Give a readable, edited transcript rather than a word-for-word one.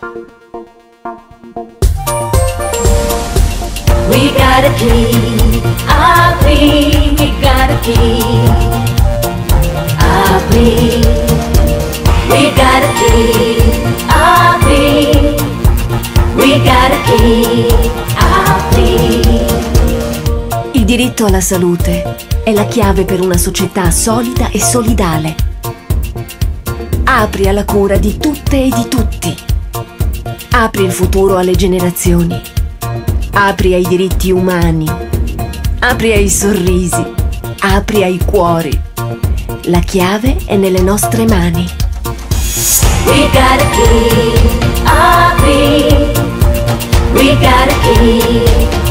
We got a key, apri, we got a key, apri. We got a key, apri, we got a key, apri. Il diritto alla salute è la chiave per una società solida e solidale. Apri alla cura di tutte e di tutti. Apri il futuro alle generazioni. Apri ai diritti umani. Apri ai sorrisi. Apri ai cuori. La chiave è nelle nostre mani. We got a key, apri. We got a key.